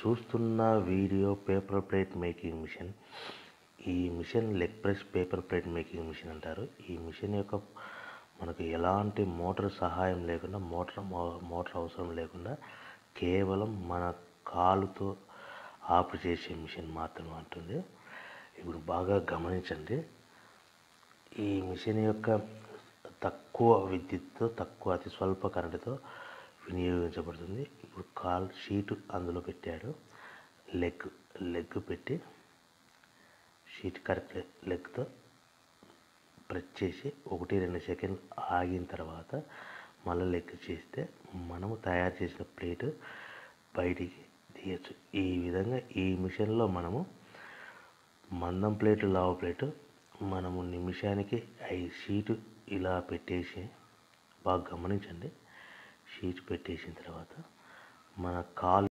చూస్తున్న video paper plate making machine. ఈ machine leg press paper plate making machine అంటారు. ఈ మిషన్ యొక్క మనకు ఎలాంటి మోటార్ సహాయం లేకుండా మోటార్ అవసరం లేకుండా కేవలం మన కాలుతో ఆపరేట్ చేసే మిషన్ మాత్రమే ఉంటుంది. ఇప్పుడు బాగా గమనించండి. ఈ మిషన్ యొక్క తక్కువ విద్యుత్తో అతి స్వల్ప కరెంటుతో వినియోగించబడుతుంది. ఇప్పుడు కాల్ షీట్ అందులో పెట్టాడు. లెగ్ పెట్టి షీట్ కరెక్ట్ లెగ్తో ప్రెస్ చేసి 1-2 సెకండ్లు ఆగిన తర్వాత మళ్ళీ లెగ్ చేస్తే మనము తయారు చేసిన ప్లేట్ బయటికి తీయచ్చు. ఈ విధంగా ఈ మిషన్లో మనము మందం ప్లేటు లావు ప్లేటు మనము నిమిషానికి 5 షీటు ఇలా పెట్టేసి బాగా గమనించండి. షీట్ పెట్టేసిన తర్వాత మన కాల్